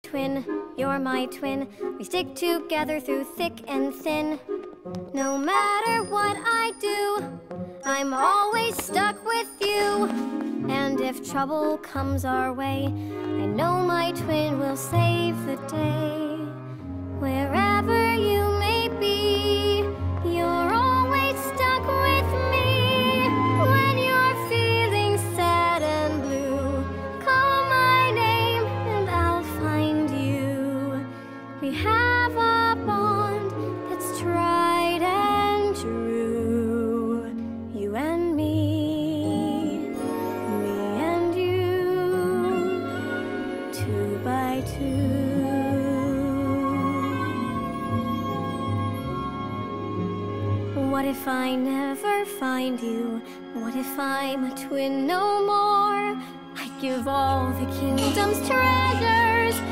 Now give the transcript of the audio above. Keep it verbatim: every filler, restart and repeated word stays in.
Twin, you're my twin. We stick together through thick and thin. No matter what I do, I'm always stuck with you. And if trouble comes our way, I know my twin will save the day. Wherever you may be, you're always stuck with me. When you're feeling sad and blue, call my name and I'll find you. We have a bond that's tried and true. You and me, me and you, two by two. What if I never find you? What if I'm a twin no more? I'd give all the kingdom's treasures